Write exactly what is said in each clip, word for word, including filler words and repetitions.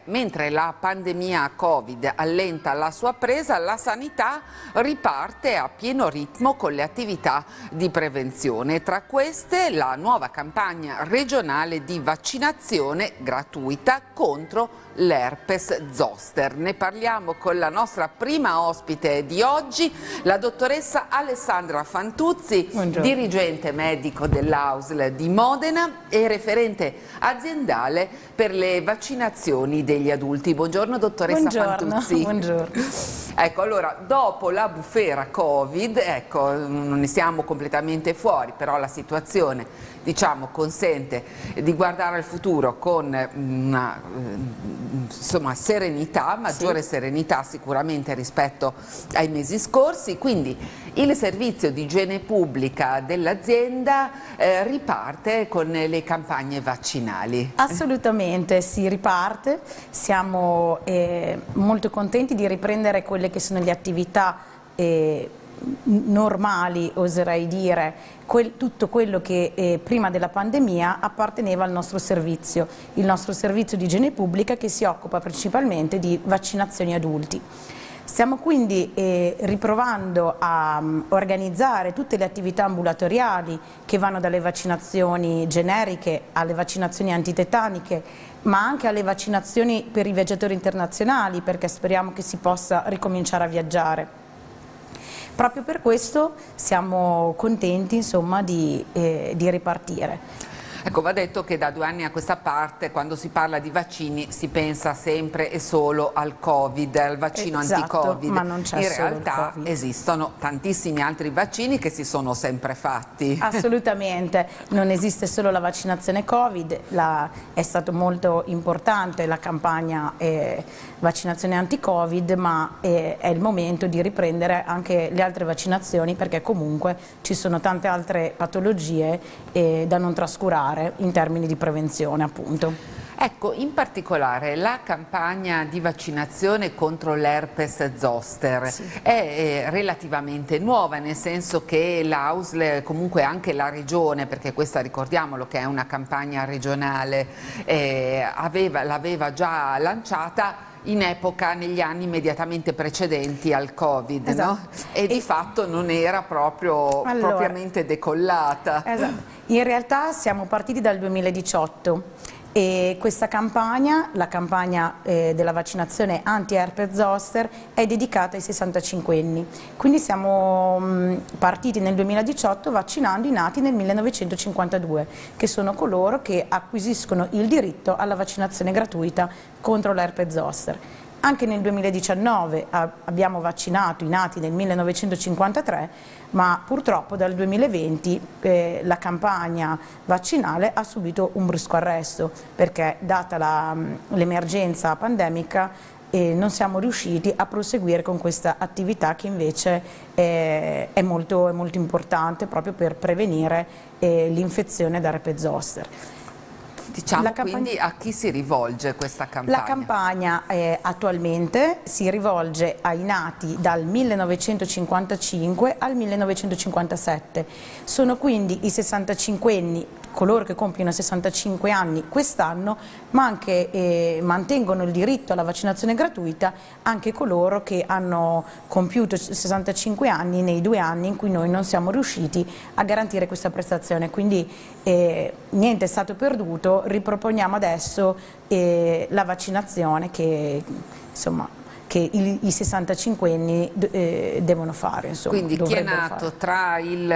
mentre la pandemia Covid allenta la sua presa, la sanità riparte a pieno ritmo con le attività di prevenzione. Tra queste la nuova campagna regionale di vaccinazione gratuita contro l'herpes zoster. Ne parliamo con la nostra prima ospite di oggi, la dottoressa Alessandra Fantuzzi, Buongiorno. dirigente medico dell'A U S L di Modena e referente aziendale per le vaccinazioni degli adulti. Buongiorno dottoressa Buongiorno. Fantuzzi. Buongiorno. Ecco, allora, dopo la bufera Covid, ecco, non ne siamo completamente fuori, però la situazione, diciamo, consente di guardare al futuro con una, insomma, serenità, maggiore sì. serenità sicuramente rispetto ai mesi scorsi, quindi il servizio di igiene pubblica dell'azienda eh, riparte con le campagne vaccinali. Assolutamente, si riparte, siamo eh, molto contenti di riprendere quelle che sono le attività eh, normali, oserei dire, quel, tutto quello che eh, prima della pandemia apparteneva al nostro servizio, il nostro servizio di igiene pubblica che si occupa principalmente di vaccinazioni adulti. Stiamo quindi eh, riprovando a um, organizzare tutte le attività ambulatoriali che vanno dalle vaccinazioni generiche alle vaccinazioni antitetaniche, ma anche alle vaccinazioni per i viaggiatori internazionali, perché speriamo che si possa ricominciare a viaggiare. Proprio per questo siamo contenti, insomma, di, eh, di ripartire. Ecco, va detto che da due anni a questa parte, quando si parla di vaccini, si pensa sempre e solo al Covid, al vaccino esatto, anti-Covid. ma non c'è In solo realtà esistono tantissimi altri vaccini che si sono sempre fatti. Assolutamente, non esiste solo la vaccinazione Covid, la, è stato molto importante la campagna eh, vaccinazione anti-Covid, ma eh, è il momento di riprendere anche le altre vaccinazioni, perché comunque ci sono tante altre patologie eh, da non trascurare in termini di prevenzione, appunto. Ecco, in particolare la campagna di vaccinazione contro l'herpes zoster sì. è relativamente nuova, nel senso che l'A U S L, comunque anche la regione, perché questa ricordiamolo che è una campagna regionale, eh, l'aveva già lanciata in epoca, negli anni immediatamente precedenti al Covid, esatto. no? E, e di fatto non era proprio allora, propriamente decollata. Esatto. In realtà siamo partiti dal duemiladiciotto e questa campagna, la campagna eh, della vaccinazione anti-herpes zoster, è dedicata ai sessantacinquenni. Quindi siamo mh, partiti nel duemiladiciotto vaccinando i nati nel millenovecentocinquantadue, che sono coloro che acquisiscono il diritto alla vaccinazione gratuita contro l'herpes zoster. Anche nel duemiladiciannove abbiamo vaccinato i nati nel millenovecentocinquantatré, ma purtroppo dal duemilaventi eh, la campagna vaccinale ha subito un brusco arresto, perché data l'emergenza pandemica eh, non siamo riusciti a proseguire con questa attività che invece eh, è, molto, è molto importante proprio per prevenire eh, l'infezione da herpes zoster. Diciamo quindi a chi si rivolge questa campagna? La campagna eh, attualmente si rivolge ai nati dal millenovecentocinquantacinque al millenovecentocinquantasette. Sono quindi i sessantacinquenni, coloro che compiono sessantacinque anni quest'anno, ma anche eh, mantengono il diritto alla vaccinazione gratuita anche coloro che hanno compiuto sessantacinque anni nei due anni in cui noi non siamo riusciti a garantire questa prestazione. Quindi eh, niente è stato perduto, riproponiamo adesso eh, la vaccinazione che, insomma, che i, i sessantacinquenni eh, devono fare. Insomma, quindi chi è nato fare. tra il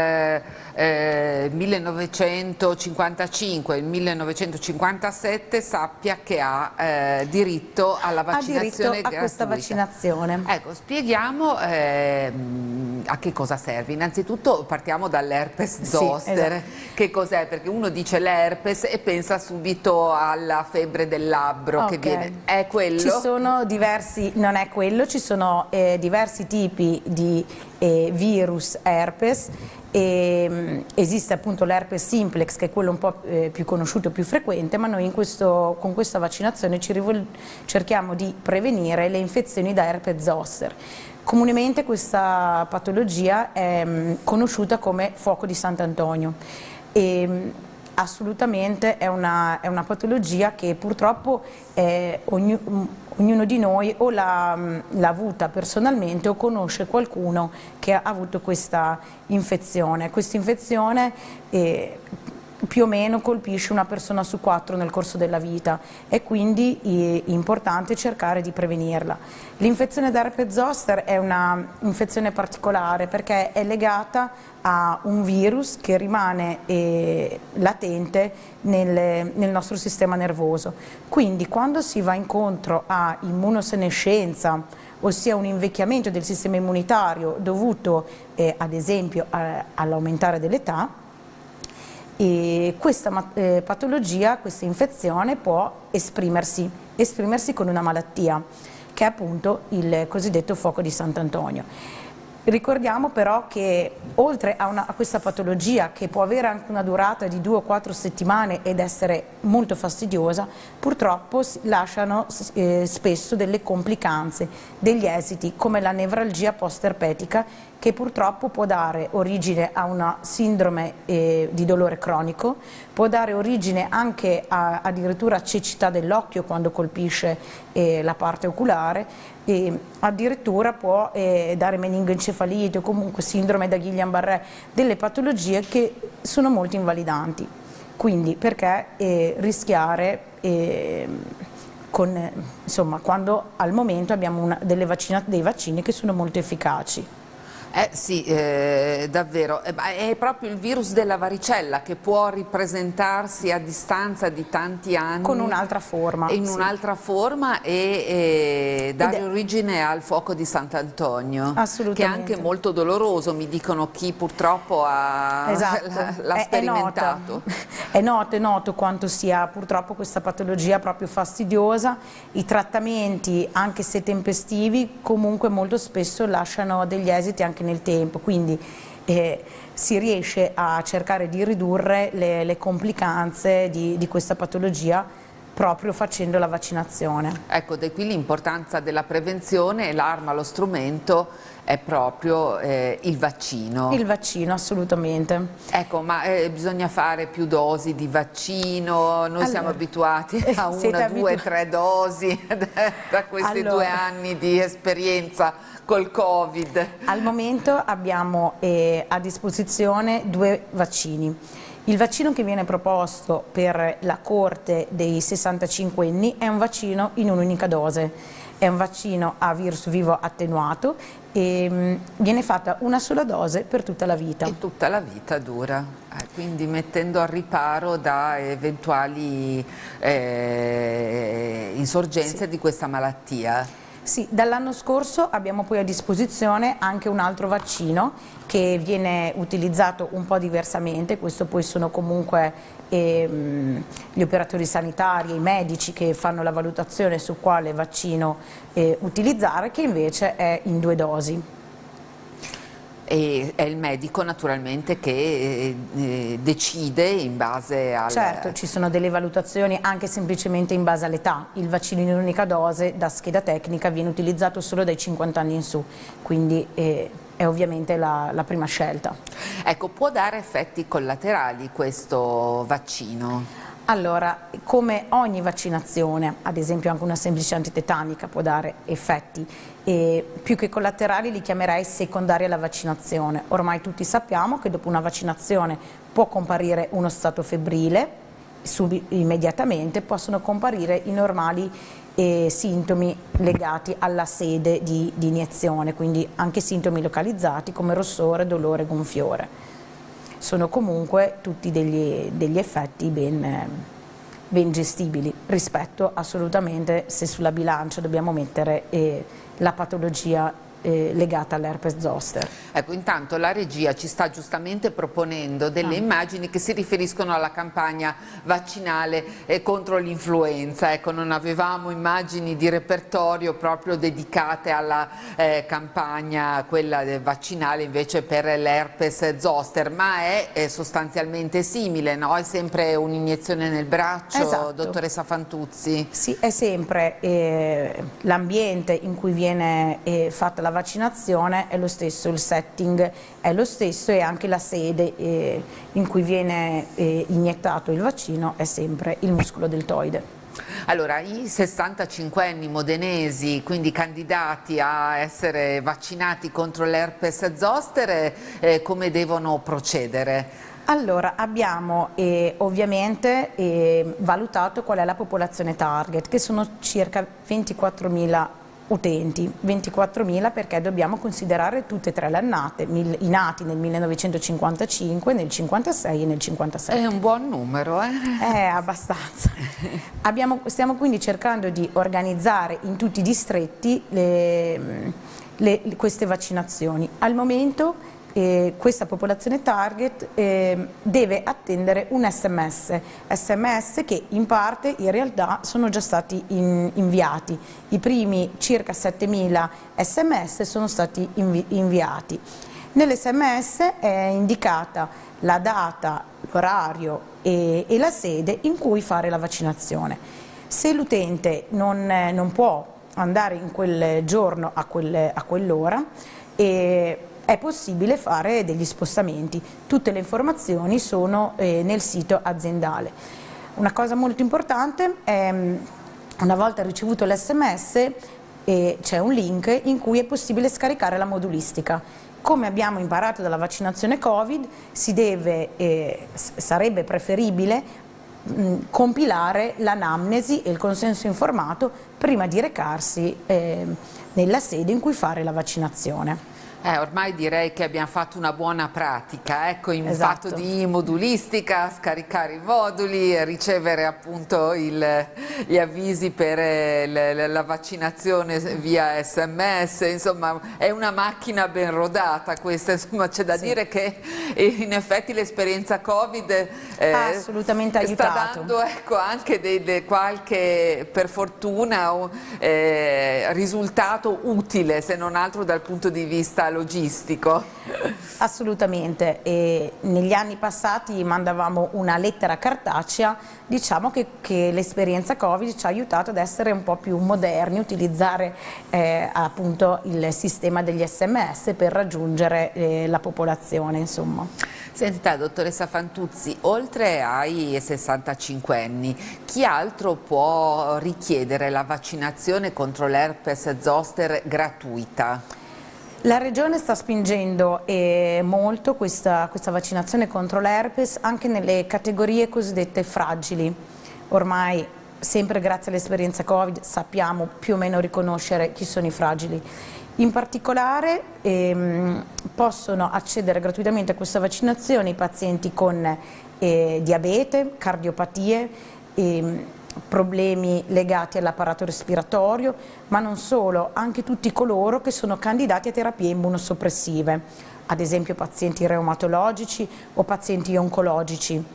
eh, millenovecentocinquantacinque e il millenovecentocinquantasette sappia che ha eh, diritto alla vaccinazione gratuita. Ha diritto gratuita. a questa vaccinazione. Ecco, spieghiamo eh, a che cosa serve. Innanzitutto partiamo dall'herpes zoster. Sì, esatto. Che cos'è? Perché uno dice l'herpes e pensa subito alla febbre del labbro, okay. che viene. È quello? Ci sono diversi, non è quello, ci sono eh, diversi tipi di eh, virus herpes. E, mh, esiste appunto l'herpes simplex, che è quello un po' eh, più conosciuto e più frequente, ma noi in questo, con questa vaccinazione ci cerchiamo di prevenire le infezioni da herpes zoster. Comunemente questa patologia è mh, conosciuta come fuoco di Sant'Antonio. E, Assolutamente è una, è una patologia che purtroppo eh, ogni, ognuno di noi o l'ha avuta personalmente o conosce qualcuno che ha avuto questa infezione. Questa infezione eh, più o meno colpisce una persona su quattro nel corso della vita e quindi è importante cercare di prevenirla. L'infezione da herpes zoster è un'infezione particolare perché è legata a un virus che rimane eh, latente nel, nel nostro sistema nervoso. Quindi quando si va incontro a immunosenescenza, ossia un invecchiamento del sistema immunitario dovuto eh, ad esempio all'aumentare dell'età, e questa eh, patologia, questa infezione può esprimersi, esprimersi con una malattia che è appunto il cosiddetto fuoco di Sant'Antonio. Ricordiamo però che oltre a, una, a questa patologia che può avere anche una durata di due o quattro settimane ed essere molto fastidiosa, purtroppo lasciano eh, spesso delle complicanze, degli esiti come la nevralgia post-erpetica che purtroppo può dare origine a una sindrome eh, di dolore cronico, può dare origine anche a addirittura a cecità dell'occhio quando colpisce eh, la parte oculare, e addirittura può eh, dare meningoencefalite o comunque sindrome da Guillain-Barré, delle patologie che sono molto invalidanti. Quindi perché eh, rischiare eh, con, insomma, quando al momento abbiamo una, delle vaccina, dei vaccini che sono molto efficaci. Eh sì, eh, davvero, è proprio il virus della varicella che può ripresentarsi a distanza di tanti anni. Con un'altra forma. In sì. un'altra forma e, e dare è... origine al fuoco di Sant'Antonio. Assolutamente. Che è anche molto doloroso, mi dicono chi purtroppo ha esatto. l'ha sperimentato. È, è noto, è noto quanto sia purtroppo questa patologia proprio fastidiosa. I trattamenti, anche se tempestivi, comunque molto spesso lasciano degli esiti anche nel tempo, quindi eh, si riesce a cercare di ridurre le, le complicanze di, di questa patologia proprio facendo la vaccinazione. Ecco, da qui l'importanza della prevenzione e l'arma, lo strumento è proprio eh, il vaccino. Il vaccino, assolutamente. Ecco, ma eh, bisogna fare più dosi di vaccino, noi allora, siamo abituati a una, due, tre dosi da questi allora, due anni di esperienza col Covid. Al momento abbiamo eh, a disposizione due vaccini. Il vaccino che viene proposto per la corte dei sessantacinquenni è un vaccino in un'unica dose, è un vaccino a virus vivo attenuato e mh, viene fatta una sola dose per tutta la vita. E tutta la vita dura, eh, quindi mettendo al riparo da eventuali eh, insorgenze sì. di questa malattia. Sì, dall'anno scorso abbiamo poi a disposizione anche un altro vaccino che viene utilizzato un po' diversamente, questo poi sono comunque ehm, gli operatori sanitari, i medici che fanno la valutazione su quale vaccino eh, utilizzare, che invece è in due dosi. E è il medico naturalmente che eh, decide in base al... Certo, ci sono delle valutazioni anche semplicemente in base all'età. Il vaccino in un'unica dose da scheda tecnica viene utilizzato solo dai cinquanta anni in su, quindi eh, è ovviamente la, la prima scelta. Ecco, può dare effetti collaterali questo vaccino? Allora, come ogni vaccinazione, ad esempio anche una semplice antitetanica può dare effetti, e più che collaterali li chiamerei secondari alla vaccinazione. Ormai tutti sappiamo che dopo una vaccinazione può comparire uno stato febbrile, immediatamente possono comparire i normali eh, sintomi legati alla sede di, di iniezione, quindi anche sintomi localizzati come rossore, dolore, gonfiore. Sono comunque tutti degli, degli effetti ben, ben gestibili rispetto assolutamente se sulla bilancia dobbiamo mettere eh, la patologia eh, legata all'herpes zoster. Ecco, intanto la regia ci sta giustamente proponendo delle ah. immagini che si riferiscono alla campagna vaccinale eh, contro l'influenza. Ecco, non avevamo immagini di repertorio proprio dedicate alla eh, campagna, quella vaccinale invece per l'herpes zoster, ma è, è sostanzialmente simile, no? È sempre un'iniezione nel braccio, esatto. Dottoressa Fantuzzi? Sì, è sempre eh, l'ambiente in cui viene eh, fatta la vaccinazione è lo stesso, il setting è lo stesso e anche la sede eh, in cui viene eh, iniettato il vaccino è sempre il muscolo deltoide. Allora, i sessantacinquenni modenesi, quindi candidati a essere vaccinati contro l'herpes zoster, eh, come devono procedere? Allora, abbiamo eh, ovviamente eh, valutato qual è la popolazione target, che sono circa ventiquattromila utenti, ventiquattromila perché dobbiamo considerare tutte e tre le annate, i nati nel millenovecentocinquantacinque, nel cinquantasei e nel cinquantasette. È un buon numero, eh? È abbastanza. Abbiamo, stiamo quindi cercando di organizzare in tutti i distretti le, le, queste vaccinazioni. Al momento Eh, questa popolazione target eh, deve attendere un sms, sms che in parte in realtà sono già stati in, inviati, i primi circa settemila sms sono stati invi inviati. Nell'sms è indicata la data, l'orario e, e la sede in cui fare la vaccinazione. Se l'utente non, non può andare in quel giorno a, quel, a quell'ora, eh, è possibile fare degli spostamenti. Tutte le informazioni sono eh, nel sito aziendale. Una cosa molto importante è, una volta ricevuto l'sms, eh, c'è un link in cui è possibile scaricare la modulistica. Come abbiamo imparato dalla vaccinazione Covid, si deve, eh, sarebbe preferibile mh, compilare l'anamnesi e il consenso informato prima di recarsi eh, nella sede in cui fare la vaccinazione. Eh, ormai direi che abbiamo fatto una buona pratica, ecco, in Esatto. fatto di modulistica, scaricare i moduli, ricevere appunto il, gli avvisi per eh, la vaccinazione via sms, insomma è una macchina ben rodata questa, insomma c'è da sì. dire che in effetti l'esperienza Covid eh, ha assolutamente aiutato. Sta dando ecco, anche de, de qualche, per fortuna, eh, risultato utile, se non altro dal punto di vista logistico. Assolutamente, e negli anni passati mandavamo una lettera cartacea, diciamo che, che l'esperienza Covid ci ha aiutato ad essere un po' più moderni, utilizzare eh, appunto il sistema degli sms per raggiungere eh, la popolazione, insomma. Senta, dottoressa Fantuzzi, oltre ai sessantacinquenni, chi altro può richiedere la vaccinazione contro l'herpes zoster gratuita? La Regione sta spingendo eh, molto questa, questa vaccinazione contro l'herpes anche nelle categorie cosiddette fragili. Ormai, sempre grazie all'esperienza Covid, sappiamo più o meno riconoscere chi sono i fragili. In particolare ehm, possono accedere gratuitamente a questa vaccinazione i pazienti con eh, diabete, cardiopatie, ehm, problemi legati all'apparato respiratorio, ma non solo, anche tutti coloro che sono candidati a terapie immunosoppressive, ad esempio pazienti reumatologici o pazienti oncologici.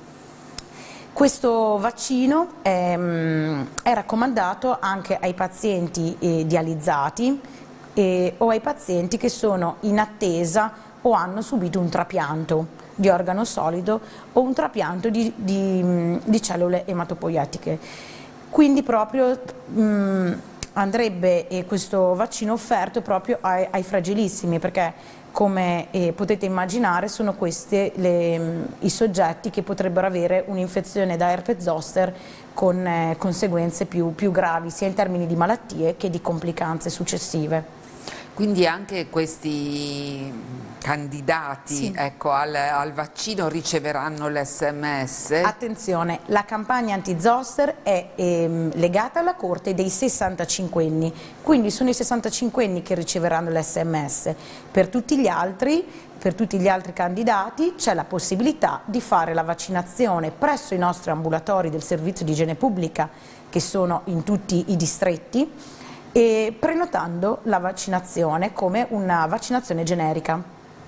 Questo vaccino ehm, è raccomandato anche ai pazienti eh, dializzati eh, o ai pazienti che sono in attesa o hanno subito un trapianto di organo solido o un trapianto di, di, di cellule ematopoietiche. Quindi proprio mh, andrebbe eh, questo vaccino offerto proprio ai, ai fragilissimi, perché come eh, potete immaginare sono questi le, mh, i soggetti che potrebbero avere un'infezione da herpes zoster con eh, conseguenze più, più gravi sia in termini di malattie che di complicanze successive. Quindi anche questi candidati sì. ecco, al, al vaccino riceveranno l'sms? Attenzione, la campagna anti-zoster è ehm, legata alla corte dei sessantacinquenni, quindi sono i sessantacinquenni che riceveranno l'sms. Per tutti gli altri, per tutti gli altri candidati c'è la possibilità di fare la vaccinazione presso i nostri ambulatori del servizio di igiene pubblica che sono in tutti i distretti, e prenotando la vaccinazione come una vaccinazione generica.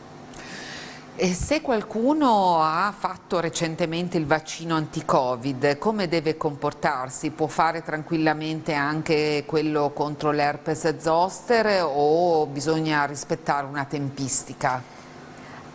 E se qualcuno ha fatto recentemente il vaccino anti-Covid, come deve comportarsi? Può fare tranquillamente anche quello contro l'herpes zoster o bisogna rispettare una tempistica?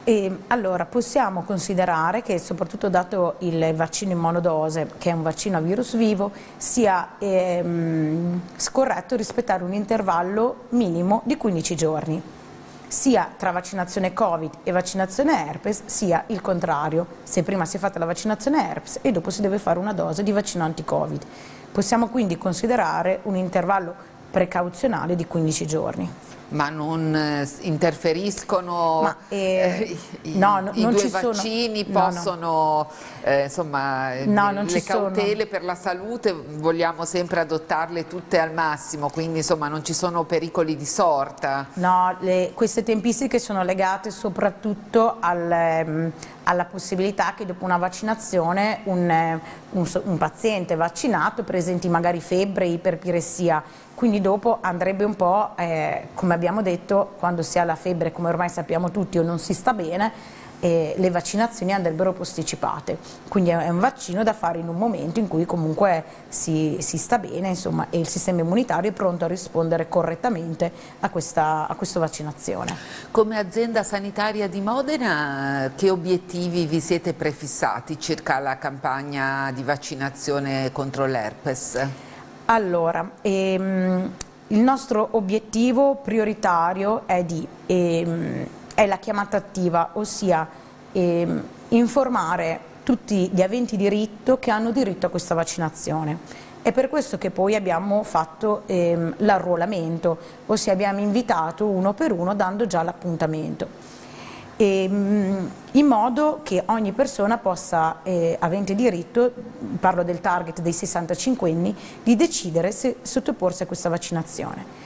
E allora possiamo considerare che, soprattutto dato il vaccino in monodose, che è un vaccino a virus vivo, sia ehm, scorretto rispettare un intervallo minimo di quindici giorni, sia tra vaccinazione Covid e vaccinazione herpes, sia il contrario, se prima si è fatta la vaccinazione herpes e dopo si deve fare una dose di vaccino anti-Covid. Possiamo quindi considerare un intervallo precauzionale di quindici giorni. Ma non eh, interferiscono Ma, eh, i, no, no, i non due ci sono, vaccini, no, possono no. Eh, insomma No, non le ci cautele sono. per la salute vogliamo sempre adottarle tutte al massimo, quindi insomma non ci sono pericoli di sorta. No, le, queste tempistiche sono legate soprattutto al, ehm, alla possibilità che dopo una vaccinazione un, eh, un, un paziente vaccinato presenti magari febbre, iperpiressia, quindi dopo andrebbe un po', eh, come abbiamo detto, quando si ha la febbre, come ormai sappiamo tutti, o non si sta bene, eh, le vaccinazioni andrebbero posticipate. Quindi è un vaccino da fare in un momento in cui comunque si, si sta bene, insomma, e il sistema immunitario è pronto a rispondere correttamente a questa, a questa vaccinazione. Come azienda sanitaria di Modena, che obiettivi vi siete prefissati circa la campagna di vaccinazione contro l'herpes? Allora, ehm, il nostro obiettivo prioritario è, di, ehm, è la chiamata attiva, ossia ehm, informare tutti gli aventi diritto che hanno diritto a questa vaccinazione. È per questo che poi abbiamo fatto ehm, l'arruolamento, ossia abbiamo invitato uno per uno dando già l'appuntamento. E, mh, in modo che ogni persona possa, eh, avente diritto, parlo del target dei sessantacinque anni, di decidere se sottoporsi a questa vaccinazione.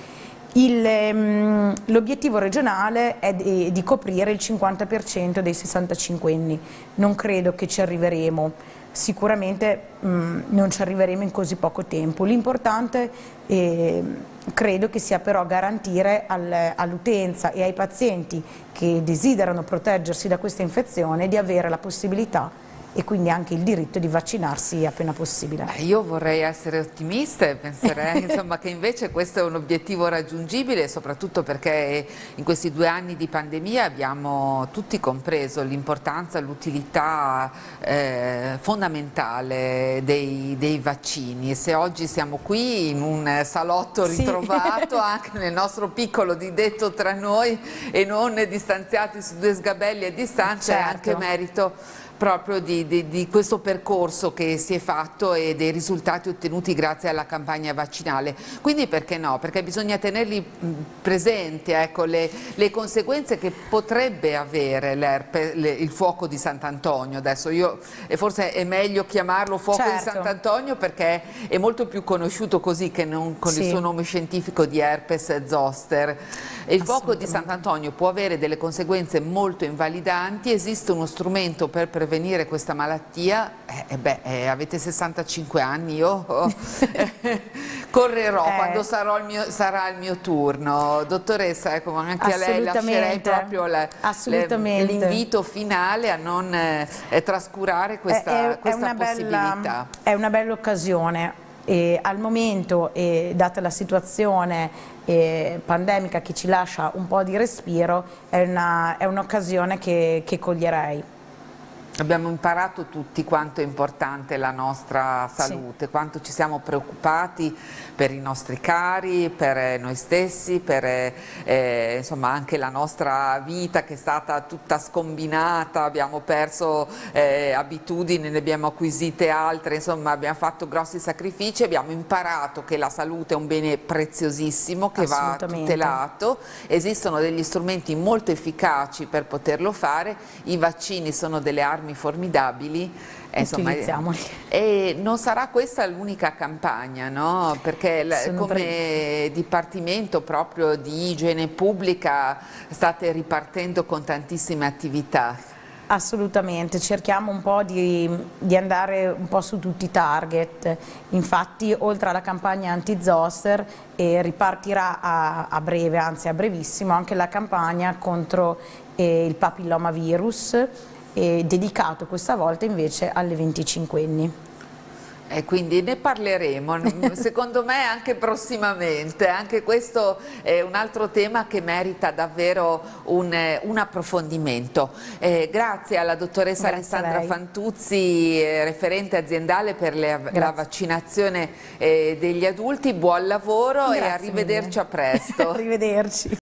L'obiettivo regionale è di, di coprire il cinquanta per cento dei sessantacinque anni, non credo che ci arriveremo. Sicuramente mh, non ci arriveremo in così poco tempo. L'importante eh, credo che sia però garantire al, all'utenza e ai pazienti che desiderano proteggersi da questa infezione di avere la possibilità e quindi anche il diritto di vaccinarsi appena possibile. Beh, io vorrei essere ottimista e penserei insomma, che invece questo è un obiettivo raggiungibile, soprattutto perché in questi due anni di pandemia abbiamo tutti compreso l'importanza, l'utilità eh, fondamentale dei, dei vaccini, e se oggi siamo qui in un salotto ritrovato, sì, anche nel nostro piccolo di detto tra noi e non distanziati su due sgabelli a distanza, certo, è anche merito proprio di, di, di questo percorso che si è fatto e dei risultati ottenuti grazie alla campagna vaccinale. Quindi perché no? Perché bisogna tenerli presenti, ecco, le, le conseguenze che potrebbe avere l'herpes, le, il fuoco di Sant'Antonio. Adesso io, e forse è meglio chiamarlo fuoco, certo, di Sant'Antonio perché è molto più conosciuto così che non con, sì, il suo nome scientifico di herpes zoster. E il fuoco di Sant'Antonio può avere delle conseguenze molto invalidanti. Esiste uno strumento per prevenire questa malattia, eh, beh, eh, avete sessantacinque anni, io oh, correrò eh. quando sarò il mio, sarà il mio turno. Dottoressa, ecco, anche a lei lascerei proprio l'invito finale a non eh, trascurare questa, è, questa è una possibilità. Bella, è una bella occasione. E al momento, e data la situazione eh, pandemica che ci lascia un po' di respiro, è un'occasione che, che coglierei. Abbiamo imparato tutti quanto è importante la nostra salute, sì, quanto ci siamo preoccupati per i nostri cari, per noi stessi, per eh, insomma anche la nostra vita che è stata tutta scombinata, abbiamo perso eh, abitudini, ne abbiamo acquisite altre, insomma abbiamo fatto grossi sacrifici, abbiamo imparato che la salute è un bene preziosissimo che va tutelato, esistono degli strumenti molto efficaci per poterlo fare, i vaccini sono delle armi formidabili, eh, insomma, e non sarà questa l'unica campagna, no? Perché la, come Dipartimento proprio di Igiene Pubblica state ripartendo con tantissime attività. Assolutamente, cerchiamo un po' di, di andare un po' su tutti i target, infatti oltre alla campagna anti-zoster eh, ripartirà a, a breve, anzi a brevissimo, anche la campagna contro eh, il papillomavirus, e dedicato questa volta invece alle venticinquenni. E quindi ne parleremo, secondo me anche prossimamente, anche questo è un altro tema che merita davvero un, un approfondimento. Eh, grazie alla dottoressa Grazie Alessandra Fantuzzi, eh, referente aziendale per le, la vaccinazione eh, degli adulti, buon lavoro. Grazie e arrivederci mille. A presto. Arrivederci.